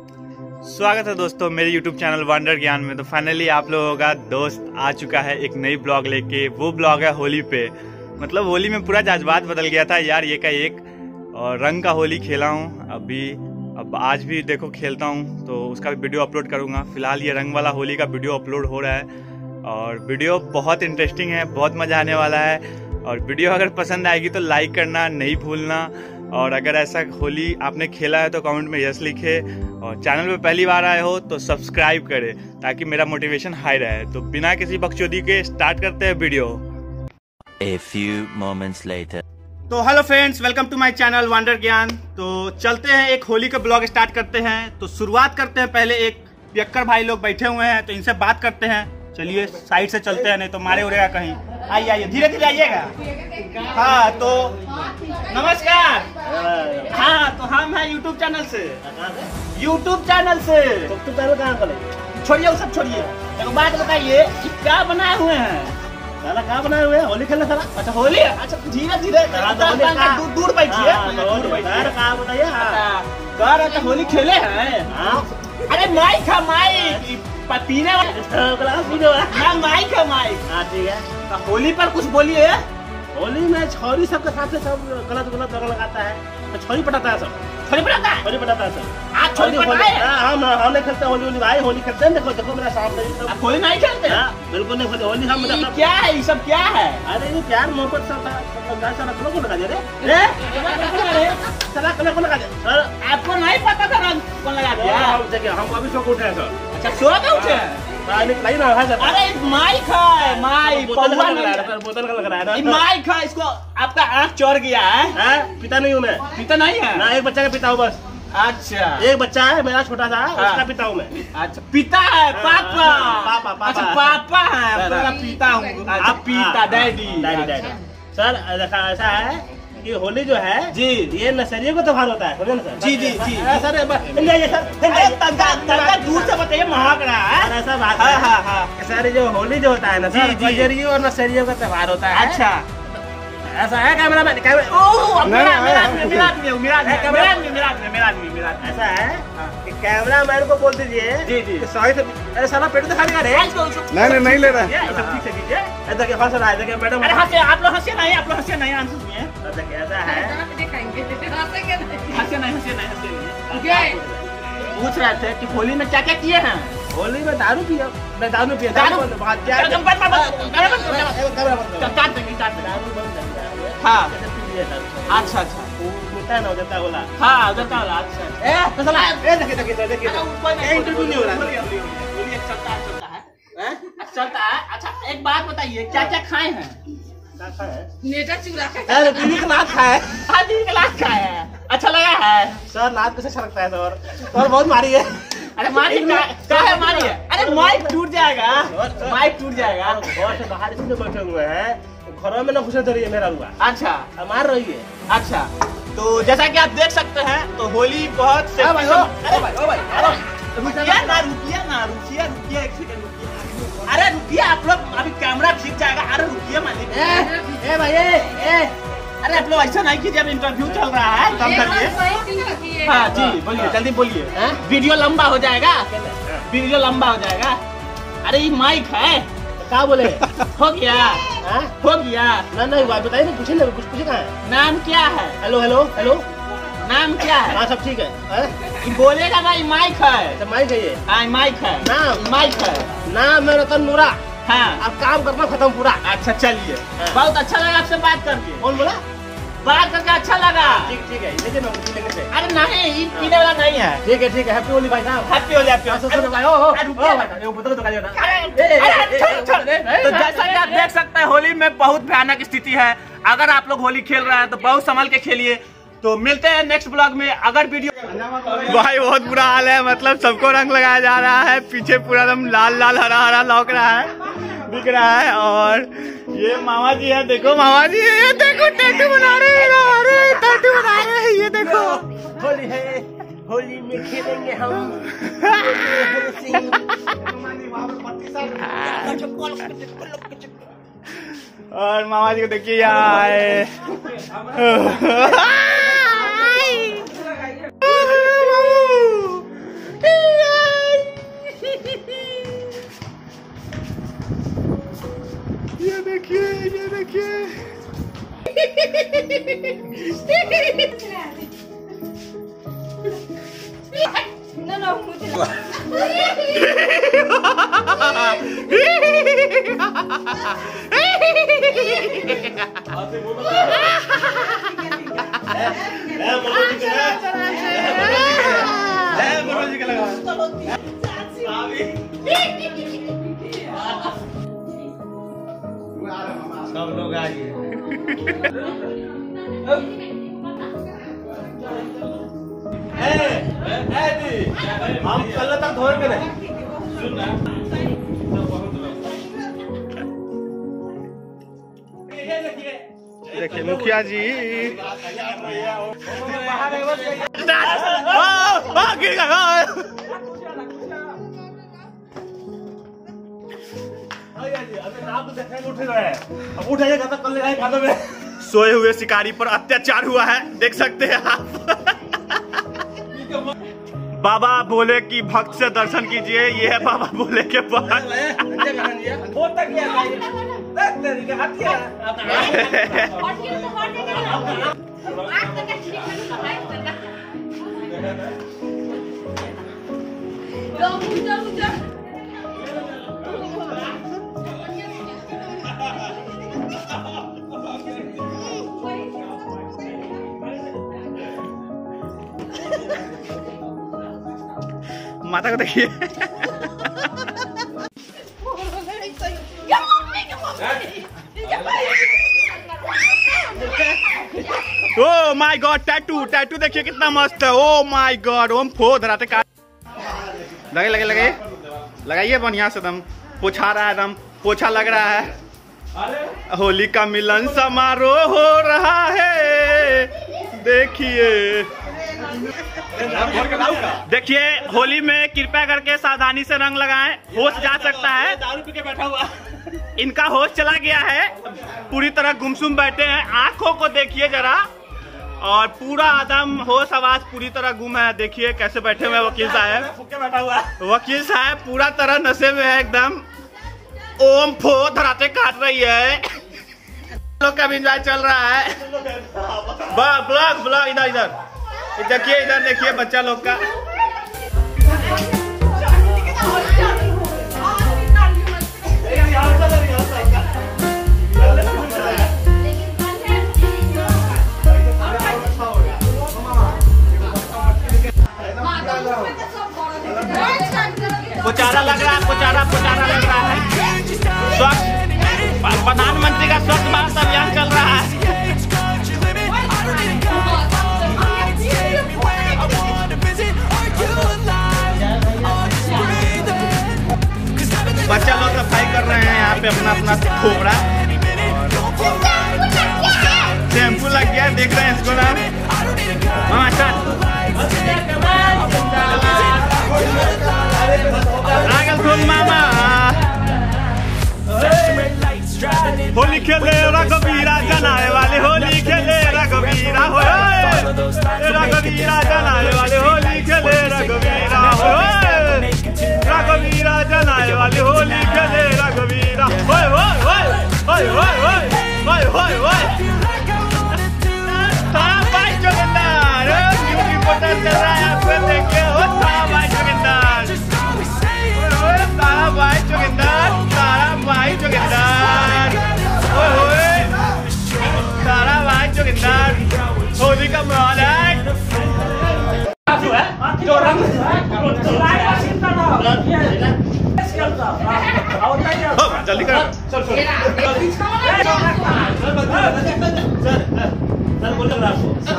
स्वागत है दोस्तों मेरे YouTube चैनल वंडर ज्ञान में। तो फाइनली आप लोगों का दोस्त आ चुका है एक नई ब्लॉग लेके। वो ब्लॉग है होली पे। मतलब होली में पूरा जज्बात बदल गया था यार, ये का एक और रंग का होली खेला हूँ अब आज भी देखो खेलता हूँ, तो उसका भी वीडियो अपलोड करूँगा। फिलहाल ये रंग वाला होली का वीडियो अपलोड हो रहा है और वीडियो बहुत इंटरेस्टिंग है, बहुत मज़ा आने वाला है। और वीडियो अगर पसंद आएगी तो लाइक करना नहीं भूलना, और अगर ऐसा होली आपने खेला है तो कमेंट में यस लिखे, और चैनल पे पहली बार आए हो तो सब्सक्राइब करें ताकि मेरा मोटिवेशन हाई रहे। तो बिना किसी बकचोदी के स्टार्ट करते हैं video. A few moments later. तो hello friends, welcome to my channel wonder Gyan. तो चलते हैं एक होली का ब्लॉग स्टार्ट करते हैं। तो शुरुआत करते हैं, पहले एक पियक्कर भाई लोग बैठे हुए हैं तो इनसे बात करते हैं। चलिए साइड से चलते हैं, नहीं तो मारे उड़ेगा कहीं। आइए आइए, धीरे धीरे आइएगा। हाँ तो नमस्कार। हाँ तो हम हैं यूट्यूब चैनल से। यूट्यूब चैनल कहाँ छोड़िए, वो सब छोड़िए। एक बात बताइए, क्या बनाए हुए हैं? साला क्या बनाए हुए हैं? होली खेलना साला। अच्छा होली, अच्छा धीरे धीरे दूर बैठिए। कह रहे थे होली खेले हैं। अरे माइक है, माइक पीने वाला माइक है, माइक। हाँ ठीक है। तो होली पर कुछ बोलिए। होली में छोरी सबके साथ से सब गलत गलत रंग लगाता है, तो छोरी पटाता है सब। छोरी पटाता है, छोरी पटाता है सब। आज छोरी पटाए। हम नहीं खेलते होली भाई, होली खेलते हैं। देखो देखो मेरा सामने सब। होली नहीं खेलते? बिल्कुल नहीं खेलते होली हम। मतलब क्या है ये सब, क्या है? अरे ये प्यार मोहब्बत सब सारा कलर को लगा दे रे। सारा कलर को लगा दे सर। आपको नहीं पता था रंग कौन लगा दिया? हम अभी सो उठे हैं सर। अच्छा सो के उठे? अरे माइक है, माइक बोतल का लग रहा है। माइक है, इसको आपका आँख चढ़ गया है। पिता नहीं हूँ मैं। पिता नहीं है ना, एक बच्चा का पिता हूँ बस। अच्छा एक बच्चा है मेरा छोटा सा, उसका पिता हूँ मैं। अच्छा पिता है, पापा। पापा अच्छा पापा है, आपका पिता हूँ। आप पिता, डैडी। सर ऐसा है कि होली जो है जी, ये नशेरियों का त्योहार होता है। जी जी जी सर दूर से बताइए, महक रहा है। ऐसा बात है सर, जो होली जो होता है ना सर, नशेरियों और नशेरियों का त्योहार होता है। अच्छा ऐसा है। कैमरा मैन ऐसा है कि कैमरा मैन को बोल दीजिए जी जी। सही से। अरे साला पेट दिखा दिया रे। नहीं ले रहा है। ठीक से कीजिए। देखिए हंस रहा है, देखिए मैडम। अरे हंसे, आप लोग हंसे नहीं, आप लोग हंसे नहीं। आंसू सुनिए। देखिए ऐसा है। हंसे नहीं। पूछ रहे थे कि होली में क्या क्या किए हैं? होली में दारू पिया। मैं दारू पिया। हाँ अच्छा अच्छा, ना उधर वाला। हाँ उधर का वाला। अच्छा देखिए इंटरव्यू नहीं हो रहा है। चलता है। अच्छा एक बात बताइए, क्या क्या खाए हैं? नेटा चूरा खाए, बीवी का नाथ खाए। हाँ बीवी का नाथ खाए हैं। अच्छा लगा है सर? नाथ कैसे अच्छा लगता है सर? और बहुत मारी है। अरे मारी क्या है? मारी है। अरे माइक टूट जाएगा, माइक टूट जाएगा। घर से बाहर इसलिए बैठे हुए हैं, घरों में ना घुसे तो रही है मेरा हुआ। अच्छा मार रही है। अच्छा तो जैसा कि आप देख सकते हैं तो होली बहुत से रुकिए एक सेकंड रुकिए। अरे रुकिए आप लोग, अभी कैमरा खींच जाएगा। अरे रुकिए मालिक। अरे आप लोग ऐसा नहीं कीजिए, अब इंटरव्यू चल रहा है, कम करिए। हाँ जी बोलिए, जल्दी बोलिए। वीडियो लंबा हो जाएगा, वीडियो लंबा हो जाएगा। अरे ये माइक है। क्या बोले? हो गया हो गया। नहीं बात बताइए ना, पूछे ना, कुछ पूछे कहाँ है? नाम क्या है? हेलो हेलो हेलो, नाम क्या है? हाँ सब ठीक है। बोलेगा ना, माइक है। माइक है ये? हाँ माइक है। नाम? माइक है। नाम है रतन नूरा। हाँ अब काम करना खत्म पूरा। अच्छा चलिए, बहुत अच्छा लगा आपसे बात करके। कौन बोला? बात करके अच्छा लगा। ठीक है, लेकिन अरे नहीं, ये पीने वाला नहीं है। ठीक है हैप्पी होली भाई साहब। Happy Holi, happy Holi. तो जैसा कि आप देख सकते हैं होली में बहुत भयानक स्थिति है। अगर आप लोग होली खेल रहे हैं तो बहुत संभल के खेलिए। तो मिलते हैं नेक्स्ट ब्लॉग में। अगर वीडियो भाई बहुत बुरा हाल है, मतलब सबको रंग लगाया जा रहा है। पीछे पूरा एकदम लाल लाल हरा हरा लौक रहा है, दिख रहा है। और ये मामा जी है, देखो मामा जी, ये देखो टैटू बना रहे हैं, टैटू बना रहे हैं। ये देखो होली है, होली में खेलेंगे हम। और मामा जी को देखिए यहाँ सब लोग आ गए। हम कल तक धोएंगे नहीं। देखिए मुखिया जी गिर गया। सोए हुए शिकारी पर अत्याचार हुआ है, देख सकते हैं आप। बाबा भोले की भक्त से दर्शन कीजिए, ये है बाबा भोले के भक्त। माता को देखिए। Oh my God, tattoo tattoo देखिए कितना मस्त है। ओ माय गॉड, ओम फो धराते का लगे लगे लगे लगाइए बढ़िया से, एकदम पोछा रहा है, एकदम पोछा लग रहा है। होली का मिलन समारोह हो रहा है, देखिए देखिए। होली में कृपया करके सावधानी से रंग लगाएं, होश जा सकता है। दारू पी के बैठा हुआ, इनका होश चला गया है, पूरी तरह गुमसुम बैठे हैं। आंखों को देखिए जरा, और पूरा आदम होश आवाज पूरी तरह गुम है। देखिए कैसे बैठे हुए वकील साहब, बैठा हुआ। वकील साहब पूरा तरह नशे में है एकदम। ओम फो धराते काट रही है। लोग का भी एंजॉय चल रहा है। ब्लॉग ब्लॉग इधर इधर देखिए, इधर देखिए बच्चा लोग का। पुचारा लग रहा है, पुचारा पुचारा लग रहा है। स्वच्छ प्रधानमंत्री का स्वच्छ भारत अभियान चल रहा है। बच्चा लोग सफाई कर रहे हैं यहाँ पे अपना अपना थोड़ा। शैम्पू लग गया, देख रहे हैं इसको ना। मामा होली खेले रघुवीरा जनाए वाले, होली खेले रघुवीरा हो रघुवीरा जनाए वाले, होली खेले रघुवीरा हो रघुवीरा जनाए वाले, होली खेले रघुवीरा। होय होय होय होय होय होय होय होय। भाई जोगिंदर न्यूज रिपोर्टर चल रहा है, आपको देखिए। भाई जोगिंदर, तारा भाई जोगिंदर, तारा भाई जोगिंदर, तारा भाई जोगिंदर। होली का माहौल है। जल्दी करो सर बोल रहा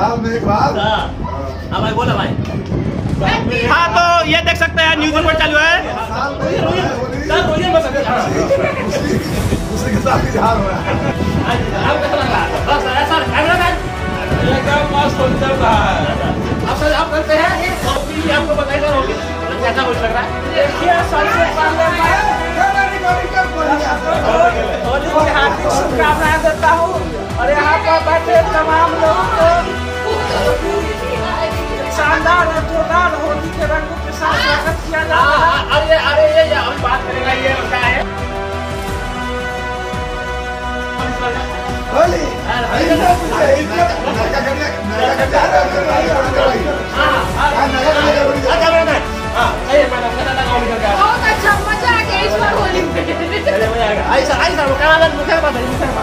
हाँ भाई, बोला भाई। हाँ तो ये देख सकते हैं न्यूज रिपोर्ट चालू है। आप करते हैं आपको बताइए होगी कैसा कुछ लग रहा है। देखिए सबसे पहले होली की हार्दिक शुभकामनाएं देता हूँ, और यहाँ पर बैठे तमाम लोगों को शानदार और जोरदार होली के रंगों के साथ स्वागत किया जा रहा है। अरे ये हम बात करेंगे, ये क्या है होली। बहुत अच्छा मजा आ गया इस बार होली में। ऐसा मुखिया बात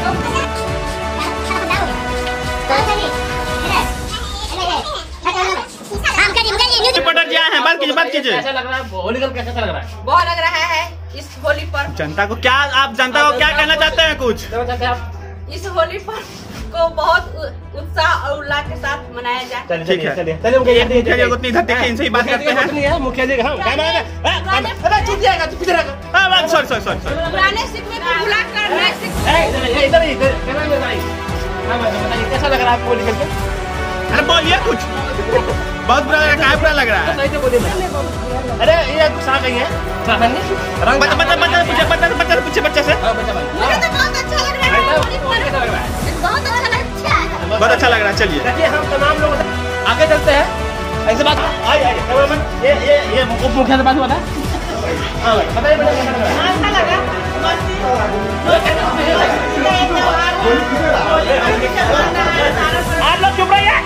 रिपोर्टर जी आए हैं, बात कीजिए। कैसा लग रहा है होली कल, कैसा लग रहा है? बहुत लग रहा है इस होली पर। जनता को क्या, आप जनता को क्या कहना चाहते हैं कुछ? इस होली पर को बहुत उत्साह और उल्लास के साथ मनाया जाए। ठीक है, चलिए मुखिया जी को इतनी इधर देखिए, इनसे ही बात करते हैं। मुखिया जी हाँ चुप जाएगा तू किधर आएगा? सॉरी। पुराने सिक्के को भुला कर नए सिक्के। इधर बताइए कैसा लग रहा है आपको होली खेल के? अरे बोलिए कुछ। बहुत बुरा लग रहा है, बुरा लग रहा है। सही से बोलिए। अरे ये गुस्सा गई है रंग पूछे बच्चे से। मुझे तो बहुत अच्छा लग रहा है होली पर। बहुत अच्छा लग रहा है। बहुत अच्छा लग रहा है। चलिए देखिए हम तमाम लोग आगे चलते हैं। ऐसे बात आइए ये उप मुखिया से बात हुआ था। हाँ बताइए अच्छा लगा। आप लोग चुप रहिए।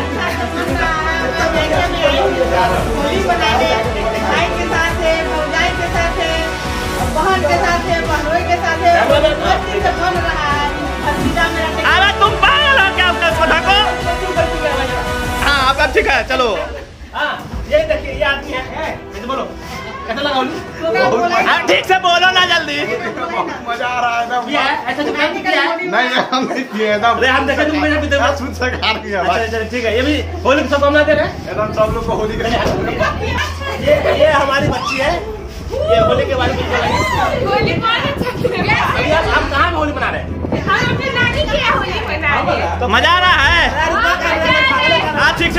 होली मनाने भाई के साथ है, भौजाई के साथ है, बहन के साथ है, बहनोई के साथ है। मस्ती से बन रहा है। भतीजा मेरा। अरे तुम पागल हो क्या अपने पौधा को? हाँ अब ठीक है, चलो। हाँ ये देखिए ये आदमी है। ऐसे बोलो कैसा लगा होली? ठीक से बोलो ना जल्दी। मजा आ रहा है ना। किया है ऐसा चुप किया है? नहीं हम नहीं किए एकदम। अरे हम देखे तुम मेरे भी सुन से खा लिया भाई। अच्छा ठीक है। ये भी होली की शुभकामनाएं दे रहे हैं। एकदम सब लोग को होली का। ये हमारी बच्ची है। ये होली के बारे में होली बहुत अच्छा। अभी आप कहाँ पे होली मना रहे हैं? हम अपने नानी की होली मना रहे हैं। तो मजा आ रहा है। हाँ ठीक।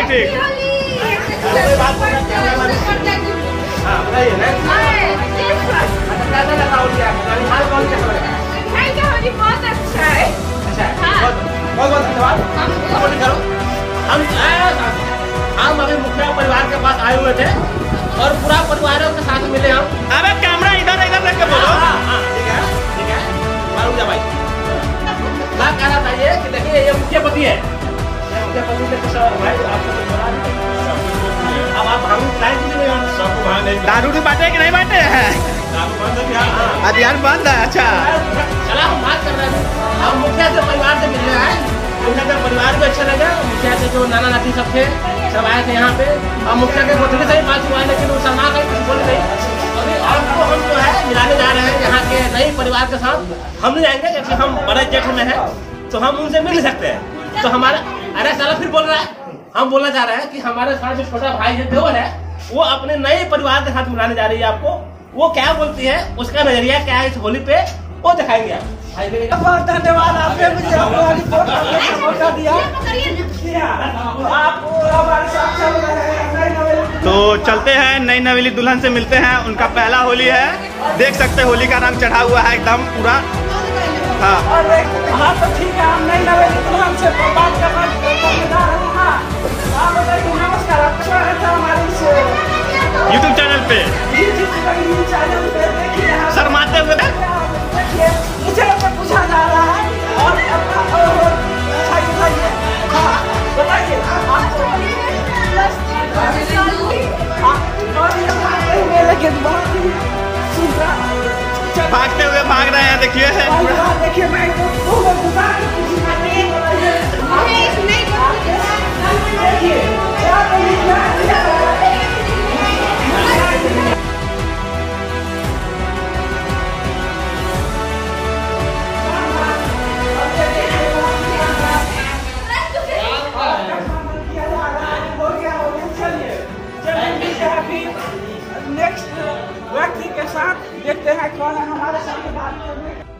हाँ बताइए ना। कैसा लगा होली आपको? होली बहुत अच्छा है। अच्छा बहुत धन्यवाद। होली करो। हम अभी मुखिया परिवार के पास आए हुए थे और पूरा परिवार के साथ मिले हम। अबे कैमरा इधर रख के बोलो। ठीक है मालूम जा भाई। मैं कहना चाहिए कि देखिए ये मुखिया पति है। मुखिया पति से कुछ भाई आपको अब आप हम प्लान कीजिए सबको वहाँ नहीं दारू भी बांटे कि नहीं बांटे हैं? दारू बंद है बिहार। अभियान बंद है। अच्छा चला हम बात कर रहे हैं। हम मुखिया से परिवार से मिल रहे हैं। मुखिया का परिवार भी अच्छा लगा। मुखिया के जो नाना नाती सब थे सब आए थे यहाँ पे। और मुखिया के गोठने से ही बात हुआ है लेकिन वो शर्मा गए कुछ बोले नहीं। अभी आपको हम जो है मिलाने जा रहे हैं यहाँ के नए परिवार के साथ। हम नहीं जाएंगे क्योंकि हम बड़े जेठ में हैं तो हम उनसे मिल सकते हैं। तो हमारा अरे साला फिर बोल रहा है। हम बोलना चाह रहे हैं कि हमारे साथ जो छोटा भाई है देवर है वो अपने नए परिवार के साथ मिलाने जा रही है आपको। वो क्या बोलती है उसका नजरिया क्या है इस होली पे वो दिखाएंगे आप। बहुत धन्यवाद आपने मुझे मौका दिया। तो चलते हैं नई नवेली दुल्हन से मिलते हैं। उनका पहला होली है। देख सकते हैं होली का रंग चढ़ा हुआ है एकदम पूरा। हाँ तो ठीक है। हम नई नवेली दुल्हन से बात करना नमस्कार। आपका स्वागत है हमारे यूट्यूब चैनल पे। चैनल पे देखिए शर्माते हुए देखिए मुझे पूछा जा रहा है और बताइए मेले के बाद भागते हुए भाग रहे हैं। देखिए देखिए मैं नेक्स्ट व्यक्ति के साथ देखते हैं कौन है हमारे साथ बात करने।